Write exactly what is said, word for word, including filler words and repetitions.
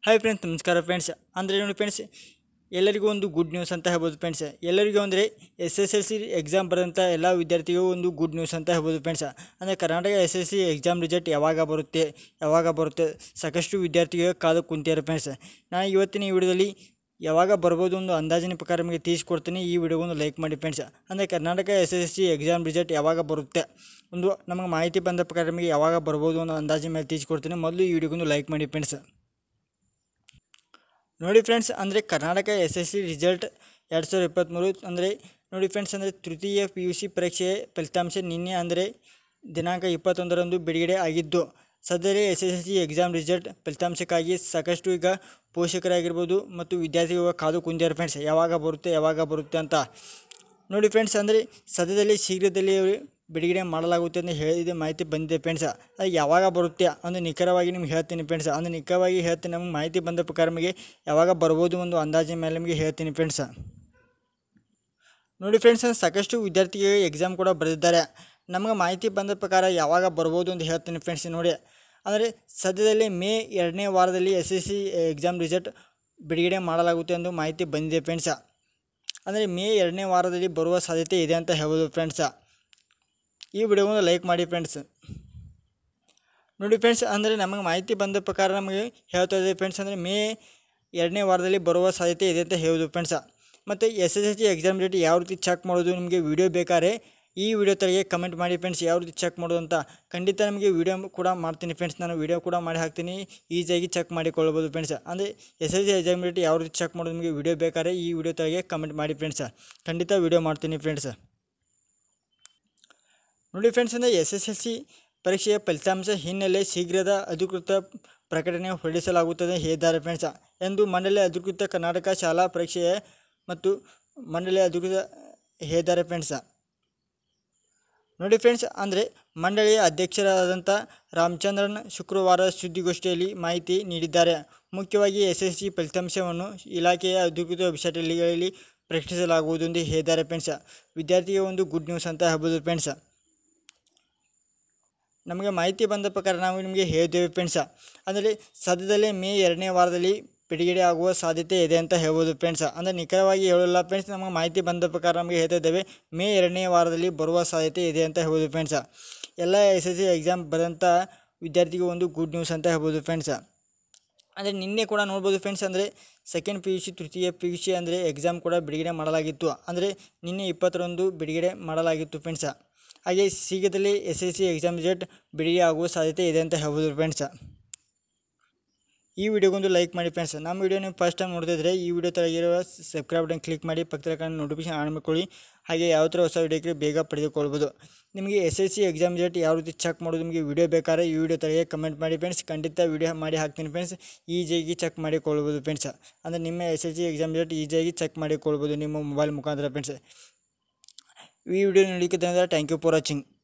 Hi friends, ನಮಸ್ಕಾರ friends. ಅಂದರೆ ನೋಡಿ ಫ್ರೆಂಡ್ಸ್, ಎಲ್ಲರಿಗೂ ಒಂದು ಗುಡ್ ನ್ಯೂಸ್ ಅಂತ ಹೇಳ್ಬೋದು ಫ್ರೆಂಡ್ಸ್. ಎಲ್ಲರಿಗೂ ಅಂದರೆ S S L C exam ಬರೆದಂಥ ಎಲ್ಲ ವಿದ್ಯಾರ್ಥಿಗೂ ಒಂದು ಗುಡ್ ನ್ಯೂಸ್ ಅಂತ ಹೇಳ್ಬೋದು ಫ್ರೆಂಡ್ಸ್. ಅಂದರೆ Karnataka S S C exam result ಯಾವಾಗ ಬರುತ್ತೆ ಯಾವಾಗ ಬರುತ್ತೆ ಸಾಕಷ್ಟು ವಿದ್ಯಾರ್ಥಿಗಳು ಕಾದು ಕುಂತಿದ್ದಾರೆ ಫ್ರೆಂಡ್ಸ್. ನಾನು ಇವತ್ತಿನ ಈ ವಿಡಿಯೋದಲ್ಲಿ ಯಾವಾಗ ಬರ್ಬೋದು ಒಂದು ಅಂದಾಜಿನ ಪ್ರಕಾರ ನಿಮಗೆ ತಿಳಿಸ್ಕೊಡ್ತೀನಿ. ಈ ವಿಡಿಯೋಗೊಂದು ಲೈಕ್ ಮಾಡಿ ಫ್ರೆಂಡ್ಸ್. ಅಂದರೆ Karnataka S S L C exam result ಯಾವಾಗ ಬರುತ್ತೆ ಒಂದು ನಮಗೆ ಮಾಹಿತಿ ಬಂದ ಪ್ರಕಾರ ನಿಮಗೆ ಯಾವಾಗ ಬರ್ಬೋದು ಒಂದು ಅಂದಾಜಿನ ಮೇಲೆ ತಿಳಿಸ್ಕೊಡ್ತೀನಿ. ಮೊದಲು ಈ ವಿಡಿಯೋಗೊಂದು ಲೈಕ್ ಮಾಡಿ ಫ್ರೆಂಡ್ಸ್. ನೋಡಿ ಫ್ರೆಂಡ್ಸ್, ಅಂದರೆ Karnataka S S C result ಎರಡು ಸಾವಿರದ ಇಪ್ಪತ್ತ್ಮೂರು ಅಂದರೆ ನೋಡಿ ಫ್ರೆಂಡ್ಸ್, ಅಂದರೆ ತೃತೀಯ ಪಿ ಯು ಸಿ ಪರೀಕ್ಷೆಯ ಫಲಿತಾಂಶ ನಿನ್ನೆ ಅಂದರೆ ದಿನಾಂಕ ಇಪ್ಪತ್ತೊಂದರಂದು ಬಿಡುಗಡೆ ಆಗಿದ್ದು, ಸದ್ಯದಲ್ಲೇ S S L C exam result ಫಲಿತಾಂಶಕ್ಕಾಗಿ ಸಾಕಷ್ಟು ಈಗ ಪೋಷಕರಾಗಿರ್ಬೋದು ಮತ್ತು ವಿದ್ಯಾರ್ಥಿಗಳು ಕಾದು ಕುಂತಿದ್ದಾರೆ ಫ್ರೆಂಡ್ಸ್. ಯಾವಾಗ ಬರುತ್ತೆ ಯಾವಾಗ ಬರುತ್ತೆ ಅಂತ ನೋಡಿ ಫ್ರೆಂಡ್ಸ್. ಅಂದರೆ ಸದ್ಯದಲ್ಲಿ ಶೀಘ್ರದಲ್ಲಿ ಬಿಡುಗಡೆ ಮಾಡಲಾಗುತ್ತೆ ಅಂತ ಹೇಳಿದ ಮಾಹಿತಿ ಬಂದಿದೆ ಫ್ರೆಂಡ್ಸ್. ಅದು ಯಾವಾಗ ಬರುತ್ತೆ ಅಂದರೆ ನಿಖರವಾಗಿ ನಿಮ್ಗೆ ಹೇಳ್ತೀನಿ ಫ್ರೆಂಡ್ಸ್. ಅಂದರೆ ನಿಖರವಾಗಿ ಹೇಳ್ತೀನಿ, ನಮಗೆ ಮಾಹಿತಿ ಬಂದ ಪ್ರಕಾರ ನಮಗೆ ಯಾವಾಗ ಬರ್ಬೋದು ಒಂದು ಅಂದಾಜಿನ ಮೇಲೆ ನಿಮಗೆ ಹೇಳ್ತೀನಿ ಫ್ರೆಂಡ್ಸ್. ನೋಡಿ ಫ್ರೆಂಡ್ಸ್, ಸಾಕಷ್ಟು ವಿದ್ಯಾರ್ಥಿಗಳಿಗೆ ಎಕ್ಸಾಮ್ ಕೂಡ ಬರೆದಿದ್ದಾರೆ. ನಮಗೆ ಮಾಹಿತಿ ಬಂದ ಪ್ರಕಾರ ಯಾವಾಗ ಬರ್ಬೋದು ಅಂತ ಹೇಳ್ತೀನಿ ಫ್ರೆಂಡ್ಸ್. ನೋಡಿ, ಅಂದರೆ ಸದ್ಯದಲ್ಲೇ ಮೇ ಎರಡನೇ ವಾರದಲ್ಲಿ S S C exam result ಬಿಡುಗಡೆ ಮಾಡಲಾಗುತ್ತೆ ಎಂದು ಮಾಹಿತಿ ಬಂದಿದೆ ಫ್ರೆಂಡ್ಸ್. ಅಂದರೆ ಮೇ ಎರಡನೇ ವಾರದಲ್ಲಿ ಬರುವ ಸಾಧ್ಯತೆ ಇದೆ ಅಂತ ಹೇಳ್ಬೋದು ಫ್ರೆಂಡ್ಸ್. ಈ ವಿಡಿಯೋವನ್ನು ಲೈಕ್ ಮಾಡಿ ಫ್ರೆಂಡ್ಸ್. ನೋಡಿ ಫ್ರೆಂಡ್ಸ್, ಅಂದರೆ ನಮಗೆ ಮಾಹಿತಿ ಬಂದ ಪ್ರಕಾರ ನಮಗೆ ಹೇಳ್ತಾ ಇದೆ ಫ್ರೆಂಡ್ಸ್. ಅಂದರೆ ಮೇ ಎರಡನೇ ವಾರದಲ್ಲಿ ಬರುವ ಸಾಧ್ಯತೆ ಇದೆ ಅಂತ ಹೇಳ್ಬೋದು ಫ್ರೆಂಡ್ಸ್. ಮತ್ತು S S L C exam result ಯಾವ ರೀತಿ ಚೆಕ್ ಮಾಡೋದು ನಿಮಗೆ ವಿಡಿಯೋ ಬೇಕಾದ್ರೆ ಈ ವಿಡಿಯೋ ತಲೆಗೆ ಕಮೆಂಟ್ ಮಾಡಿ ಫ್ರೆಂಡ್ಸ್. ಯಾವ ರೀತಿ ಚೆಕ್ ಮಾಡೋದು ಅಂತ ಖಂಡಿತ ನಿಮಗೆ ವಿಡಿಯೋ ಕೂಡ ಮಾಡ್ತೀನಿ ಫ್ರೆಂಡ್ಸ್. ನಾನು ವಿಡಿಯೋ ಕೂಡ ಮಾಡಿ ಹಾಕ್ತೀನಿ, ಈಸಿಯಾಗಿ ಚೆಕ್ ಮಾಡಿಕೊಳ್ಳಬೋದು ಫ್ರೆಂಡ್ಸ್. ಅಂದರೆ S S C exam result ಯಾವ ರೀತಿ ಚೆಕ್ ಮಾಡೋದು ನಿಮಗೆ ವಿಡಿಯೋ ಬೇಕಾದ್ರೆ ಈ ವಿಡಿಯೋ ತಲೆಗೆ ಕಮೆಂಟ್ ಮಾಡಿ ಫ್ರೆಂಡ್ಸ್. ಖಂಡಿತ ವಿಡಿಯೋ ಮಾಡ್ತೀನಿ ಫ್ರೆಂಡ್ಸ್. ನೋಡಿ ಫ್ರೆಂಡ್ಸ್, ಅಂದರೆ ಎಸ್ ಎಸ್ ಎಲ್ ಸಿ ಪರೀಕ್ಷೆಯ ಫಲಿತಾಂಶ ಹಿನ್ನೆಲೆ ಶೀಘ್ರದ ಅಧಿಕೃತ ಪ್ರಕಟಣೆ ಹೊರಡಿಸಲಾಗುತ್ತದೆ ಹೇಳಿದ್ದಾರೆ ಫ್ರೆಂಡ್ಸ್ ಎಂದು ಮಂಡಳಿ ಅಧಿಕೃತ ಕರ್ನಾಟಕ ಶಾಲಾ ಪರೀಕ್ಷೆಯ ಮತ್ತು ಮಂಡಳಿ ಅಧಿಕೃತ ಹೇಳಿದ್ದಾರೆ ಫ್ರೆಂಡ್ಸ್. ನೋಡಿ ಫ್ರೆಂಡ್ಸ್, ಅಂದರೆ ಮಂಡಳಿಯ ಅಧ್ಯಕ್ಷರಾದಂಥ ರಾಮಚಂದ್ರನ್ ಶುಕ್ರವಾರ ಸುದ್ದಿಗೋಷ್ಠಿಯಲ್ಲಿ ಮಾಹಿತಿ ನೀಡಿದ್ದಾರೆ. ಮುಖ್ಯವಾಗಿ ಎಸ್ ಎಸ್ ಸಿ ಫಲಿತಾಂಶವನ್ನು ಇಲಾಖೆಯ ಅಧಿಕೃತ ವೆಬ್ಸೈಟ್ಗಳಲ್ಲಿ ಪ್ರಕಟಿಸಲಾಗುವುದು ಎಂದು ಹೇಳಿದ್ದಾರೆ ಫ್ರೆಂಡ್ಸ್. ವಿದ್ಯಾರ್ಥಿಗೆ ಒಂದು ಗುಡ್ ನ್ಯೂಸ್ ಅಂತ ಹೇಳ್ಬೋದು ಫ್ರೆಂಡ್ಸ್. ನಮಗೆ ಮಾಹಿತಿ ಬಂದ ಪ್ರಕಾರ ನಾವು ನಿಮಗೆ ಹೇಳಿದ್ದೇವೆ ಫ್ರೆಂಡ್ಸ್. ಅಂದರೆ ಸದ್ಯದಲ್ಲೇ ಮೇ ಎರಡನೇ ವಾರದಲ್ಲಿ ಬಿಡುಗಡೆ ಆಗುವ ಸಾಧ್ಯತೆ ಇದೆ ಅಂತ ಹೇಳ್ಬೋದು ಫ್ರೆಂಡ್ಸ್. ಅಂದರೆ ನಿಖರವಾಗಿ ಹೇಳಲ್ಲ ಫ್ರೆಂಡ್ಸ್, ನಮಗೆ ಮಾಹಿತಿ ಬಂದ ಪ್ರಕಾರ ನಮಗೆ ಹೇಳ್ತಾ ಇದ್ದೇವೆ ಮೇ ಎರಡನೇ ವಾರದಲ್ಲಿ ಬರುವ ಸಾಧ್ಯತೆ ಇದೆ ಅಂತ ಹೇಳ್ಬೋದು ಫ್ರೆಂಡ್ಸ್. ಎಲ್ಲ ಎಸ್ ಎಸ್ ಸಿ ಎಕ್ಸಾಮ್ ಬರೆದಂಥ ವಿದ್ಯಾರ್ಥಿಗೆ ಒಂದು ಗುಡ್ ನ್ಯೂಸ್ ಅಂತ ಹೇಳ್ಬೋದು ಫ್ರೆಂಡ್ಸ್. ಅಂದರೆ ನಿನ್ನೆ ಕೂಡ ನೋಡ್ಬೋದು ಫ್ರೆಂಡ್ಸ್, ಅಂದರೆ ಸೆಕೆಂಡ್ ಪಿ ಯು ಸಿ ತೃತೀಯ ಪಿ ಯು ಸಿ ಅಂದರೆ ಎಕ್ಸಾಮ್ ಕೂಡ ಬಿಡುಗಡೆ ಮಾಡಲಾಗಿತ್ತು. ಅಂದರೆ ನಿನ್ನೆ ಇಪ್ಪತ್ತರಂದು ಬಿಡುಗಡೆ ಮಾಡಲಾಗಿತ್ತು ಫ್ರೆಂಡ್ಸ್. ಹಾಗೆ ಶೀಘ್ರದಲ್ಲಿ S S C exam result ಬಿಡುಗಡೆ ಆಗುವ ಸಾಧ್ಯತೆ ಇದೆ ಅಂತ ಹೇಳ್ಬೋದು ಫ್ರೆಂಡ್ಸ್. ಈ ವಿಡಿಯೋಗೊಂದು ಲೈಕ್ ಮಾಡಿ ಫ್ರೆಂಡ್ಸ್. ನಮ್ಮ ವಿಡಿಯೋ ನೀವು ಫಸ್ಟ್ ಟೈಮ್ ನೋಡ್ತಿದ್ರೆ ಈ ವಿಡಿಯೋ ತಳಗಿರುವ ಸಬ್ಸ್ಕ್ರೈಬ್ ಬಟನ್ ಕ್ಲಿಕ್ ಮಾಡಿ ಪಕ್ಕದ ನೋಟಿಫಿಕೇಶನ್ ಆನ್ ಮಾಡಿಕೊಳ್ಳಿ. ಹಾಗೆ ಯಾವ ಥರ ಹೊಸ ವಿಡಿಯೋಕ್ಕೆ ಬೇಗ ಪಡೆದುಕೊಳ್ಬೋದು. ನಿಮಗೆ S S C exam result ಯಾವ ರೀತಿ ಚೆಕ್ ಮಾಡೋದು ನಿಮಗೆ ವಿಡಿಯೋ ಬೇಕಾದ್ರೆ ಈ ವಿಡಿಯೋ ತಳಗೆ ಕಮೆಂಟ್ ಮಾಡಿ ಫ್ರೆಂಡ್ಸ್. ಖಂಡಿತ ವಿಡಿಯೋ ಮಾಡಿ ಹಾಕ್ತೀನಿ ಫ್ರೆಂಡ್ಸ್. ಈಸಿಯಾಗಿ ಚೆಕ್ ಮಾಡಿಕೊಳ್ಬೋದು ಫ್ರೆಂಡ್ಸ್. ಅಂದರೆ ನಿಮ್ಮ S S C exam result ಈಸಿಯಾಗಿ ಚೆಕ್ ಮಾಡಿಕೊಳ್ಬೋದು ನಿಮ್ಮ ಮೊಬೈಲ್ ಮುಖಾಂತರ ಫ್ರೆಂಡ್ಸ್. ಈ ವಿಡಿಯೋ ನೋಡಲಿಕ್ಕೆ ಧನ್ಯವಾದ. Thank you for watching.